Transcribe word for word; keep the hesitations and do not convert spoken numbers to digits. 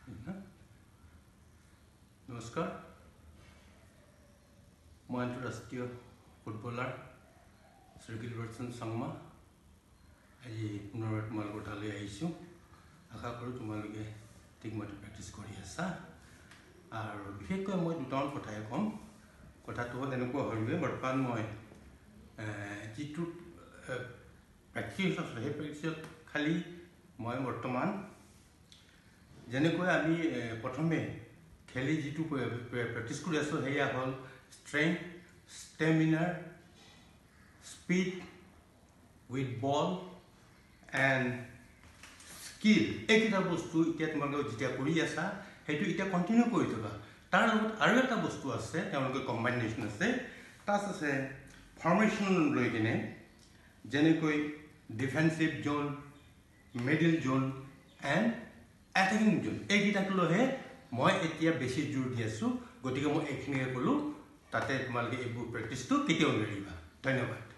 নমস্কাৰ মই আন্তঃৰাষ্ট্ৰীয় ফুটবলাৰ শ্ৰী গিলবাৰ্টন চাংমা আজি পুনৰ তোমালোকৰ তালৈ আহিছোঁ আশা কৰোঁ তোমালোকে ঠিকমতে প্ৰেক্টিছ কৰি আছা আৰু বিশেষকৈ মই দুটামান কথাই ক'ম কথাটো হ'ল এনেকুৱা হ'লগৈ বৰ্তমান মই যিটো প্ৰেক্টিছ আছে সেই প্ৰেক্টিছত খালি মই বৰ্তমান যেনেকৈ আমি প্ৰথমে খেলি যিটো প্ৰেক্টিছ কৰি আছোঁ সেয়া হ'ল ষ্ট্ৰেংথ ষ্টেমিনাৰ speed with ball and skill এইকেইটা বস্তু এতিয়া তোমালোকে যেতিয়া কৰি আছা সেইটো এতিয়া কণ্টিনিউ কৰি থকা তাৰ লগত আৰু এটা বস্তু আছে তেওঁলোকে কম্বাইনেশ্যন আছে তাত আছে ফৰ্মেশ্যন লৈ কিনে যেনেকৈ defensive zone middle zone and attacking zone এইকেইটাক লৈহে মই এতিয়া বেছি জোৰ দি আছোঁ গতিকে মই এইখিনিয়ে ক'লোঁ তাতে তোমালোকে এইবোৰ প্ৰেক্টিছটো কেতিয়াও নেৰিবা ধন্যবাদ।